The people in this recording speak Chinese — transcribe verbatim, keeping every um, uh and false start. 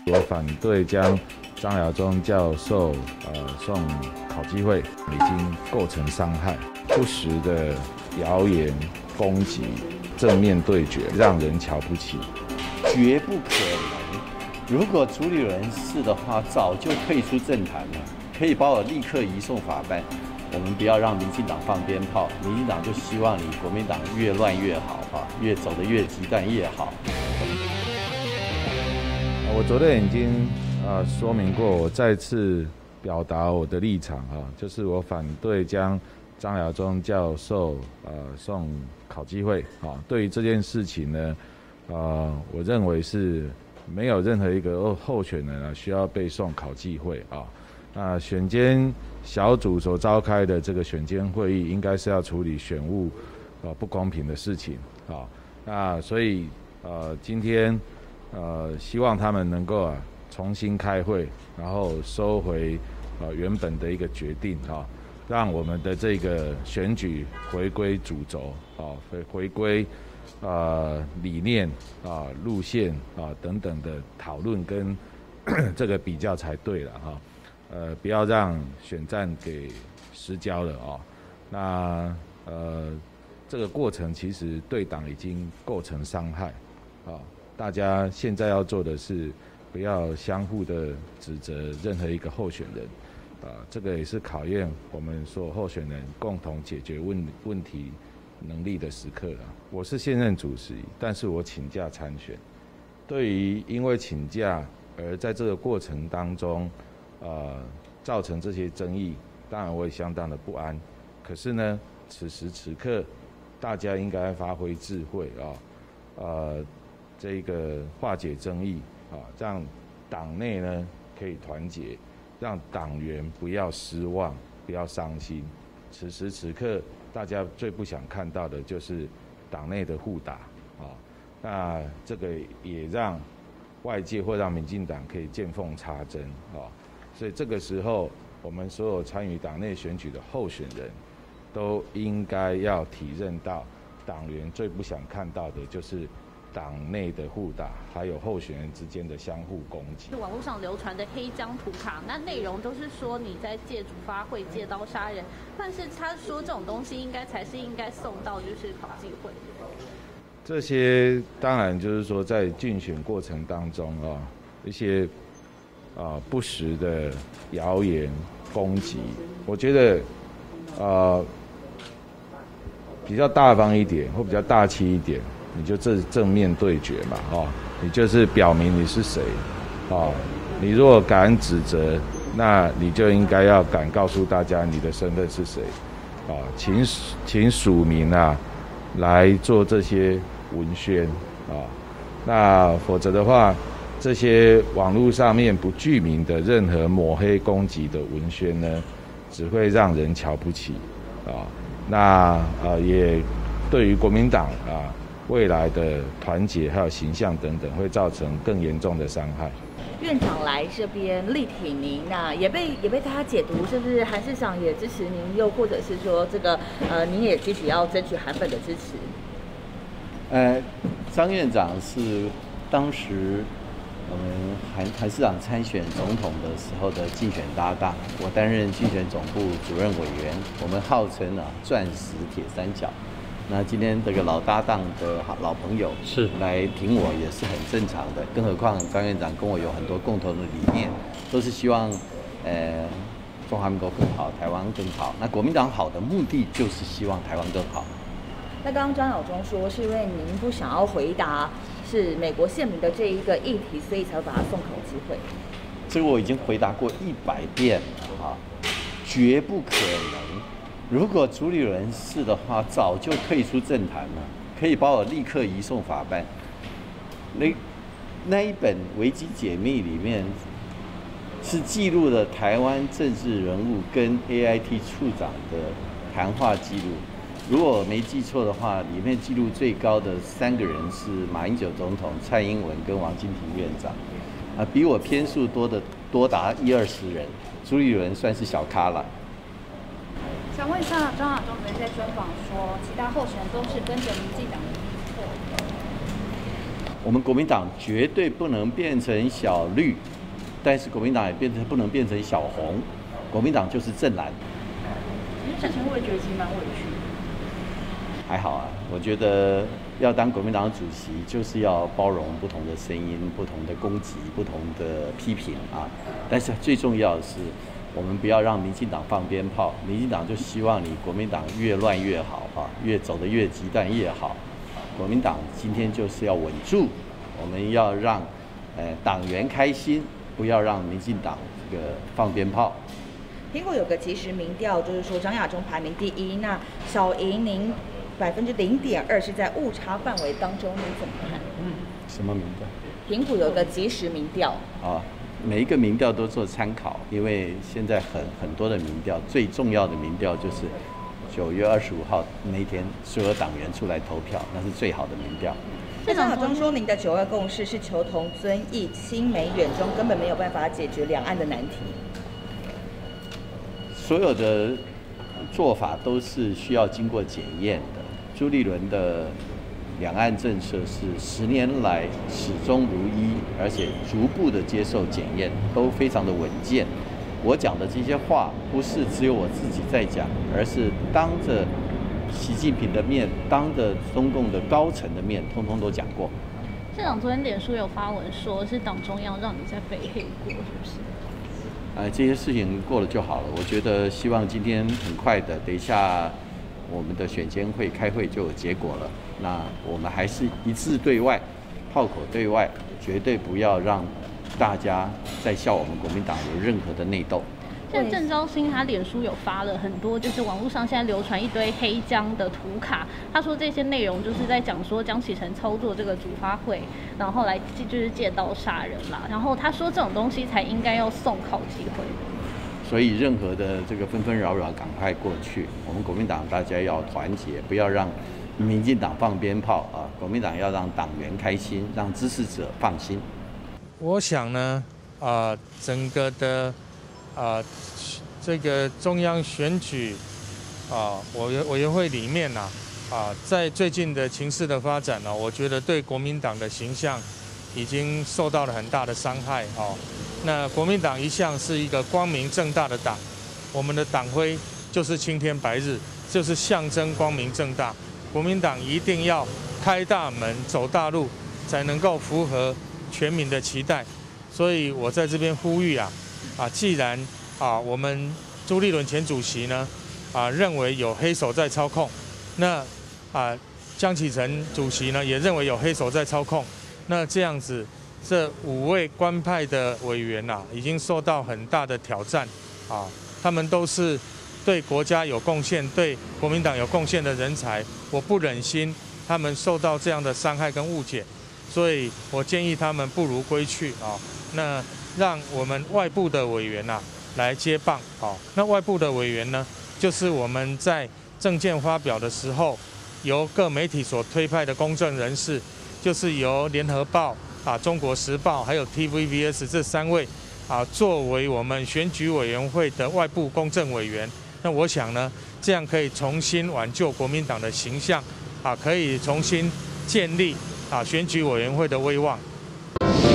我反对将张亚中教授呃送考纪会，已经构成伤害，不实的谣言攻击，正面对决，让人瞧不起， 绝不可能。如果主理人是的话，早就退出政坛了，可以把我立刻移送法办。我们不要让民进党放鞭炮，民进党就希望你国民党越乱越好哈，越走得越极端越好。 我昨天已经呃说明过，我再次表达我的立场哈，就是我反对将张亚中教授呃送考纪会啊。对于这件事情呢，呃，我认为是没有任何一个候选人啊需要被送考纪会啊。那选监小组所召开的这个选监会议，应该是要处理选务呃不公平的事情啊。那所以呃今天呃希望他们能够啊重新开会，然后收回呃原本的一个决定啊，让我们的这个选举回归主轴啊，回回归呃理念啊、路线啊等等的讨论跟这个比较才对了哈。呃，不要让选战给失焦了哦。那呃，这个过程其实对党已经构成伤害啊、哦。大家现在要做的是，不要相互的指责任何一个候选人啊、呃。这个也是考验我们所有候选人共同解决问问题能力的时刻了。我是现任主席，但是我请假参选。对于因为请假而在这个过程当中，呃，造成这些争议，当然我也相当的不安。可是呢，此时此刻，大家应该发挥智慧啊，呃，这个化解争议啊，让党内呢可以团结，让党员不要失望，不要伤心。此时此刻，大家最不想看到的就是党内的互打啊，那这个也让外界或让民进党可以见缝插针啊。所以这个时候，我们所有参与党内选举的候选人，都应该要体认到，党员最不想看到的就是党内的互打，还有候选人之间的相互攻击。 网络上流传的黑箱图卡，那内容都是说你在借主发会、借刀杀人，但是他说这种东西应该才是应该送到就是考纪会。 这些当然就是说，在竞选过程当中啊，一些。啊，不实的谣言攻击，我觉得，呃，比较大方一点或比较大气一点，你就正正面对决嘛，哦，你就是表明你是谁，哦，你如果敢指责，那你就应该要敢告诉大家你的身份是谁，啊，请请署名啊来做这些文宣啊，那否则的话。这些网络上面不具名的任何抹黑攻击的文宣呢，只会让人瞧不起啊。那呃也对于国民党啊未来的团结还有形象等等，会造成更严重的伤害。 院长来这边力挺您，那也被也被大家解读，是不是韩市长也支持您，又或者是说这个呃您也积极要争取韩粉的支持？ 呃，张院长是当时。我们韩韩市长参选总统的时候的竞选搭档，我担任竞选总部主任委员，我们号称啊钻石铁三角。那今天这个老搭档的老朋友是来挺我，也是很正常的。更何况张院长跟我有很多共同的理念，都是希望呃中华民国更好，台湾更好。那国民党好的目的就是希望台湾更好。 那刚刚张亚中说是因为您不想要回答是美国宪民的这一个议题，所以才把他送考纪会。 这个我已经回答过一百遍了啊，绝不可能。如果主理人是的话，早就退出政坛了，可以把我立刻移送法办。那那一本维基解密里面是记录了台湾政治人物跟 A I T 处长的谈话记录。如果我没记错的话，里面记录最高的三个人是马英九总统、蔡英文跟王金平院长，啊，比我篇数多的多达一二十人，主理人算是小咖了。 想问一下，张亚中昨天在专访说，其他候选人都是跟着民进党的逼迫。 我们国民党绝对不能变成小绿，但是国民党也变成不能变成小红，国民党就是正蓝。 之前会觉得其实蛮委屈。 还好啊，我觉得要当国民党主席，就是要包容不同的声音、不同的攻击、不同的批评啊。但是最重要的是，我们不要让民进党放鞭炮。民进党就希望你国民党越乱越好啊，越走得越极端越好。国民党今天就是要稳住，我们要让呃党员开心，不要让民进党这个放鞭炮。 苹果有个即时民调，就是说张亚中排名第一，那小赢您百分之零点二，是在误差范围当中，您怎么看？ 嗯，什么民调？ 苹果有个即时民调啊，每一个民调都做参考，因为现在很很多的民调，最重要的民调就是九月二十五号那一天，所有党员出来投票，那是最好的民调。 那张亚中说，您的九二共识是求同尊异、亲美远中，根本没有办法解决两岸的难题。 所有的做法都是需要经过检验的。朱立伦的两岸政策是十年来始终如一，而且逐步的接受检验，都非常的稳健。我讲的这些话，不是只有我自己在讲，而是当着习近平的面，当着中共的高层的面，通通都讲过。 县长昨天脸书有发文说，是党中央让你在背黑锅，是不是？ 呃，这些事情过了就好了。我觉得希望今天很快的，等一下我们的选监会开会就有结果了。那我们还是一致对外，炮口对外，绝对不要让大家再笑我们国民党有任何的内斗。 现在郑昭兴他脸书有发了很多，就是网络上现在流传一堆黑江的图卡。他说这些内容就是在讲说江启臣操作这个主发会，然后来就是借刀杀人啦。然后他说这种东西才应该要送考机会。 所以任何的这个纷纷扰扰赶快过去。我们国民党大家要团结，不要让民进党放鞭炮啊！国民党要让党员开心，让支持者放心。 我想呢，啊、呃，整个的。啊、呃，这个中央选举啊，委员委员会里面呢，啊，在最近的情势的发展呢，我觉得对国民党的形象已经受到了很大的伤害哦。那国民党一向是一个光明正大的党，我们的党徽就是青天白日，就是象征光明正大。国民党一定要开大门走大路，才能够符合全民的期待。所以我在这边呼吁啊。啊，既然啊，我们朱立伦前主席呢，啊认为有黑手在操控，那啊江启臣主席呢也认为有黑手在操控，那这样子，这五位官派的委员呐、啊，已经受到很大的挑战啊，他们都是对国家有贡献、对国民党有贡献的人才，我不忍心他们受到这样的伤害跟误解，所以我建议他们不如归去啊，那。让我们外部的委员呐、啊、来接棒，好，那外部的委员呢，就是我们在政见发表的时候，由各媒体所推派的公正人士，就是由联合报啊、中国时报还有 T V B S 这三位啊，作为我们选举委员会的外部公正委员。那我想呢，这样可以重新挽救国民党的形象，啊，可以重新建立啊选举委员会的威望。